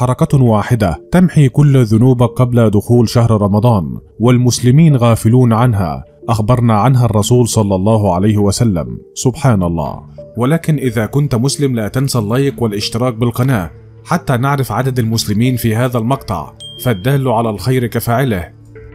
حركة واحدة تمحي كل ذنوبك قبل دخول شهر رمضان، والمسلمين غافلون عنها، أخبرنا عنها الرسول صلى الله عليه وسلم. سبحان الله. ولكن إذا كنت مسلم لا تنسى اللايك والاشتراك بالقناة حتى نعرف عدد المسلمين في هذا المقطع، فالدال على الخير كفاعله.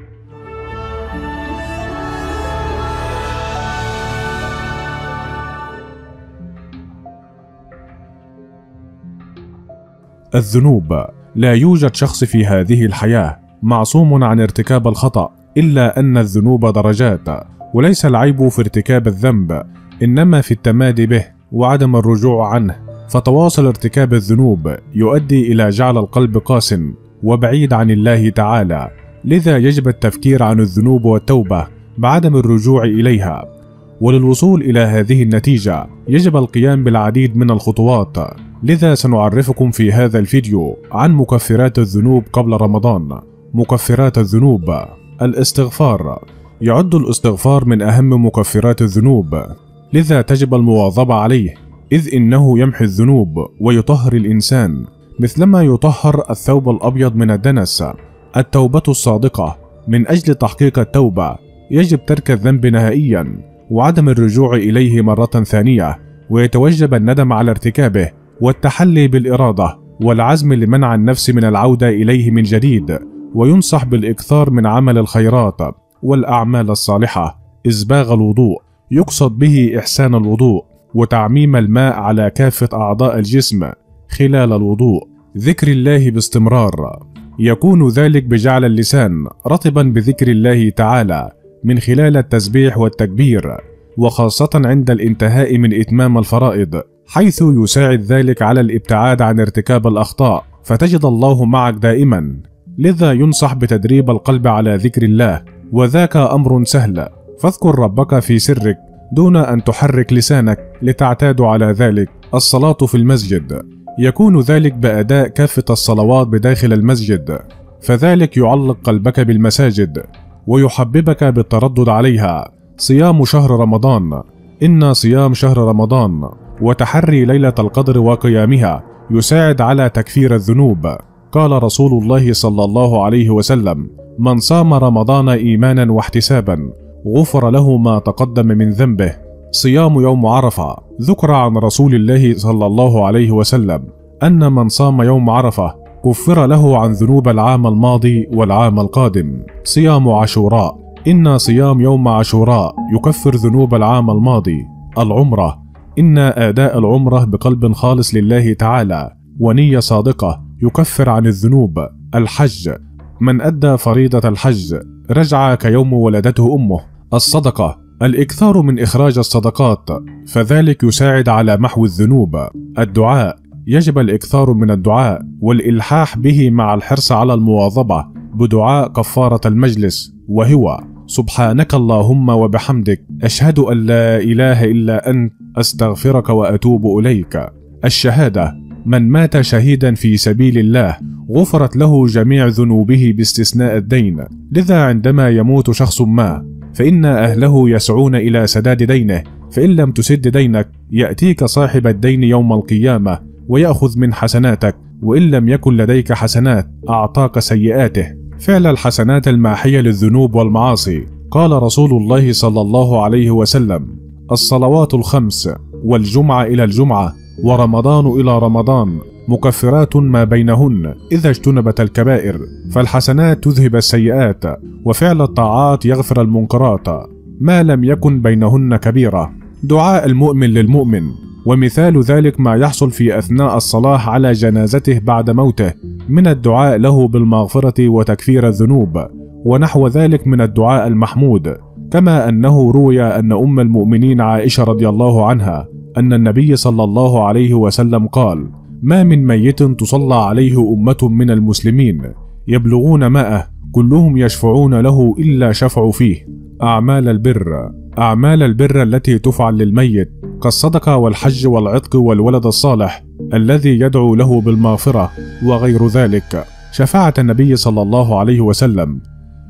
الذنوب. لا يوجد شخص في هذه الحياة معصوم عن ارتكاب الخطأ، إلا أن الذنوب درجات، وليس العيب في ارتكاب الذنب، إنما في التمادي به وعدم الرجوع عنه. فتواصل ارتكاب الذنوب يؤدي إلى جعل القلب قاس وبعيد عن الله تعالى، لذا يجب التفكير عن الذنوب والتوبة بعدم الرجوع إليها. وللوصول إلى هذه النتيجة يجب القيام بالعديد من الخطوات، لذا سنعرفكم في هذا الفيديو عن مكفرات الذنوب قبل رمضان. مكفرات الذنوب. الاستغفار. يعد الاستغفار من أهم مكفرات الذنوب، لذا تجب المواظبة عليه، إذ إنه يمحي الذنوب ويطهر الإنسان مثلما يطهر الثوب الأبيض من الدنس. التوبة الصادقة. من أجل تحقيق التوبة يجب ترك الذنب نهائيا وعدم الرجوع إليه مرة ثانية، ويتوجب الندم على ارتكابه والتحلي بالإرادة والعزم لمنع النفس من العودة إليه من جديد. وينصح بالإكثار من عمل الخيرات والأعمال الصالحة. إسباغ الوضوء. يقصد به إحسان الوضوء وتعميم الماء على كافة أعضاء الجسم خلال الوضوء. ذكر الله باستمرار. يكون ذلك بجعل اللسان رطبا بذكر الله تعالى من خلال التسبيح والتكبير، وخاصة عند الانتهاء من إتمام الفرائض، حيث يساعد ذلك على الابتعاد عن ارتكاب الأخطاء، فتجد الله معك دائما. لذا ينصح بتدريب القلب على ذكر الله، وذاك أمر سهل، فاذكر ربك في سرك دون أن تحرك لسانك لتعتاد على ذلك. الصلاة في المسجد. يكون ذلك بأداء كافة الصلوات بداخل المسجد، فذلك يعلق قلبك بالمساجد ويحببك بالتردد عليها. صيام شهر رمضان. إن صيام شهر رمضان وتحري ليلة القدر وقيامها يساعد على تكفير الذنوب. قال رسول الله صلى الله عليه وسلم: من صام رمضان إيمانا واحتسابا غفر له ما تقدم من ذنبه. صيام يوم عرفة. ذكر عن رسول الله صلى الله عليه وسلم أن من صام يوم عرفة كفر له عن ذنوب العام الماضي والعام القادم. صيام عاشوراء. إن صيام يوم عاشوراء يكفر ذنوب العام الماضي. العمرة. إن أداء العمرة بقلب خالص لله تعالى ونية صادقة يكفر عن الذنوب. الحج. من أدى فريضة الحج رجع كيوم ولدته أمه. الصدقة. الإكثار من إخراج الصدقات، فذلك يساعد على محو الذنوب. الدعاء. يجب الإكثار من الدعاء والإلحاح به مع الحرص على المواظبة بدعاء كفارة المجلس، وهو: سبحانك اللهم وبحمدك أشهد أن لا إله إلا أنت أستغفرك وأتوب إليك. الشهادة. من مات شهيدا في سبيل الله غفرت له جميع ذنوبه باستثناء الدين، لذا عندما يموت شخص ما فإن أهله يسعون إلى سداد دينه، فإن لم تسد دينك يأتيك صاحب الدين يوم القيامة ويأخذ من حسناتك، وإن لم يكن لديك حسنات أعطاك سيئاته. فعل الحسنات الماحية للذنوب والمعاصي. قال رسول الله صلى الله عليه وسلم: الصلوات الخمس والجمعة إلى الجمعة ورمضان إلى رمضان مكفرات ما بينهن إذا اجتنبت الكبائر. فالحسنات تذهب السيئات، وفعل الطاعات يغفر المنكرات ما لم يكن بينهن كبيرة. دعاء المؤمن للمؤمن. ومثال ذلك ما يحصل في أثناء الصلاة على جنازته بعد موته من الدعاء له بالمغفرة وتكفير الذنوب، ونحو ذلك من الدعاء المحمود. كما أنه روي أن أم المؤمنين عائشة رضي الله عنها أن النبي صلى الله عليه وسلم قال: ما من ميت تصلى عليه أمة من المسلمين يبلغون 100 كلهم يشفعون له إلا شفعوا فيه. أعمال البر. أعمال البر التي تفعل للميت كالصدقة والحج والعتق والولد الصالح الذي يدعو له بالمغفرة وغير ذلك. شفاعة النبي صلى الله عليه وسلم.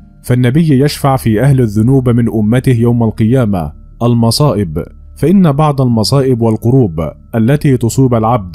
فالنبي يشفع في أهل الذنوب من أمته يوم القيامة. المصائب. فإن بعض المصائب والكروب التي تصيب العبد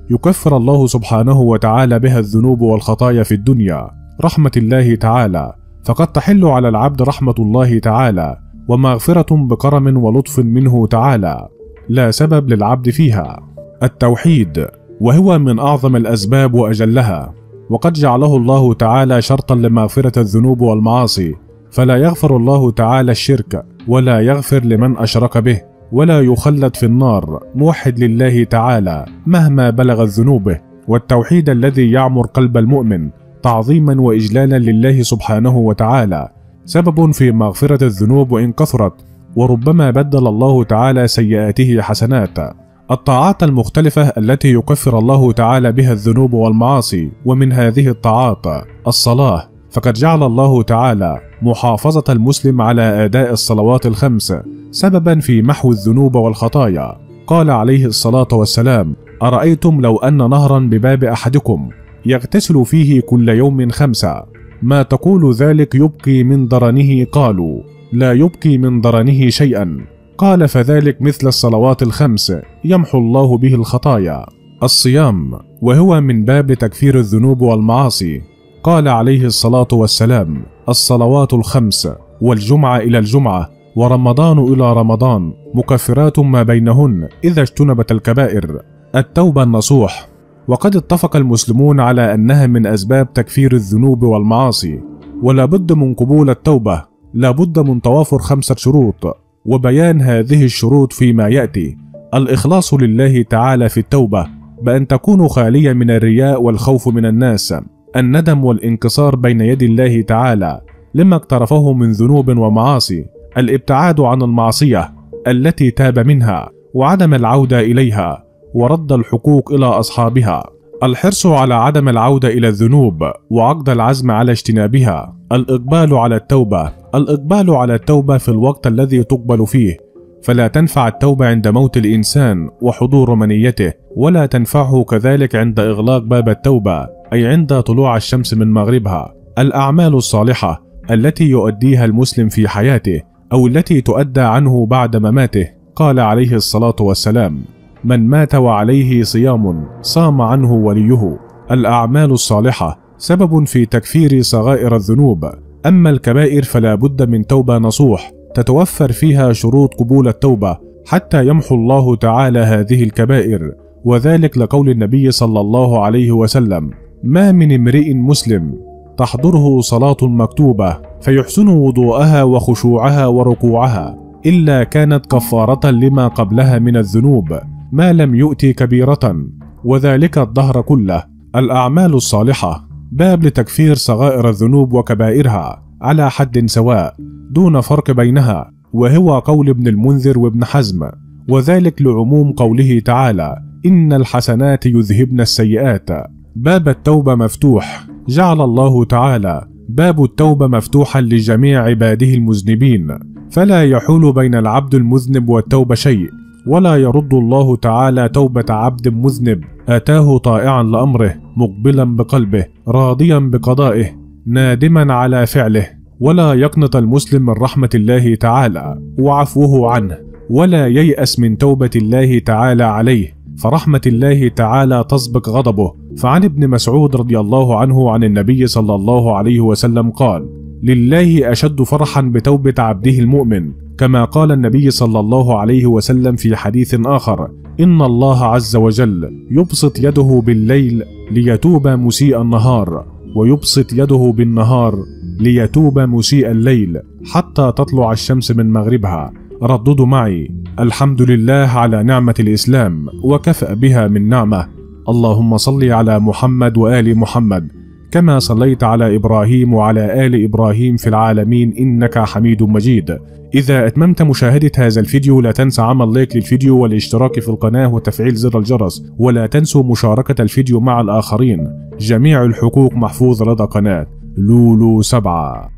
يكفر الله سبحانه وتعالى بها الذنوب والخطايا في الدنيا. رحمة الله تعالى، فقد تحل على العبد رحمة الله تعالى ومغفرة بكرم ولطف منه تعالى لا سبب للعبد فيها. التوحيد، وهو من أعظم الأسباب وأجلها، وقد جعله الله تعالى شرطا لمغفرة الذنوب والمعاصي، فلا يغفر الله تعالى الشرك ولا يغفر لمن أشرك به، ولا يخلد في النار موحد لله تعالى مهما بلغت ذنوبه. والتوحيد الذي يعمر قلب المؤمن تعظيما وإجلالا لله سبحانه وتعالى سبب في مغفرة الذنوب وإن كثرت، وربما بدل الله تعالى سيئاته حسنات. الطاعات المختلفة التي يكفر الله تعالى بها الذنوب والمعاصي، ومن هذه الطاعات الصلاة، فقد جعل الله تعالى محافظة المسلم على أداء الصلوات الخمس سببا في محو الذنوب والخطايا. قال عليه الصلاة والسلام: أرأيتم لو أن نهرا بباب أحدكم يغتسل فيه كل يوم 5 ما تقول ذلك يبقي من درنه؟ قالوا: لا يبقي من درنه شيئا. قال: فذلك مثل الصلوات الخمس يمحو الله به الخطايا. الصيام، وهو من باب تكفير الذنوب والمعاصي. قال عليه الصلاة والسلام: الصلوات الخمس والجمعة إلى الجمعة ورمضان إلى رمضان مكفرات ما بينهن إذا اجتنبت الكبائر. التوبة النصوح، وقد اتفق المسلمون على أنها من أسباب تكفير الذنوب والمعاصي، ولا بد من قبول التوبة، لا بد من توافر 5 شروط، وبيان هذه الشروط فيما يأتي. الإخلاص لله تعالى في التوبة بأن تكون خالية من الرياء والخوف من الناس، الندم والانكسار بين يدي الله تعالى لما اقترفه من ذنوب ومعاصي، الابتعاد عن المعصية التي تاب منها وعدم العودة إليها، ورد الحقوق إلى أصحابها، الحرص على عدم العودة إلى الذنوب وعقد العزم على اجتنابها، الإقبال على التوبة. الإقبال على التوبة في الوقت الذي تقبل فيه، فلا تنفع التوبة عند موت الإنسان وحضور منيته، ولا تنفعه كذلك عند إغلاق باب التوبة، أي عند طلوع الشمس من مغربها. الأعمال الصالحة التي يؤديها المسلم في حياته أو التي تؤدى عنه بعد مماته. قال عليه الصلاة والسلام: من مات وعليه صيام صام عنه وليه. الأعمال الصالحة سبب في تكفير صغائر الذنوب، أما الكبائر فلا بد من توبة نصوح تتوفر فيها شروط قبول التوبة حتى يمحو الله تعالى هذه الكبائر، وذلك لقول النبي صلى الله عليه وسلم: ما من امرئ مسلم تحضره صلاة مكتوبة فيحسن وضوءها وخشوعها وركوعها إلا كانت كفارة لما قبلها من الذنوب ما لم يؤتي كبيرة، وذلك الدهر كله. الأعمال الصالحة باب لتكفير صغائر الذنوب وكبائرها على حد سواء دون فرق بينها، وهو قول ابن المنذر وابن حزم، وذلك لعموم قوله تعالى: إن الحسنات يذهبن السيئات. باب التوبة مفتوح، جعل الله تعالى باب التوبة مفتوحا لجميع عباده المذنبين، فلا يحول بين العبد المذنب والتوبة شيء، ولا يرد الله تعالى توبة عبد مذنب أتاه طائعا لأمره مقبلا بقلبه راضيا بقضائه نادما على فعله. ولا يقنط المسلم من رحمة الله تعالى وعفوه عنه، ولا ييأس من توبة الله تعالى عليه، فرحمة الله تعالى تسبق غضبه. فعن ابن مسعود رضي الله عنه عن النبي صلى الله عليه وسلم قال: لله أشد فرحا بتوبة عبده المؤمن، كما قال النبي صلى الله عليه وسلم في حديث آخر: إن الله عز وجل يبسط يده بالليل ليتوب مسيء النهار، ويبسط يده بالنهار ليتوب مسيء الليل حتى تطلع الشمس من مغربها. رددوا معي: الحمد لله على نعمة الإسلام وكفأ بها من نعمة. اللهم صل على محمد وآل محمد كما صليت على إبراهيم وعلى آل إبراهيم في العالمين إنك حميد مجيد. إذا أتممت مشاهدة هذا الفيديو لا تنسى عمل لايك للفيديو والاشتراك في القناة وتفعيل زر الجرس، ولا تنسوا مشاركة الفيديو مع الآخرين. جميع الحقوق محفوظة لدى قناة لولو 7.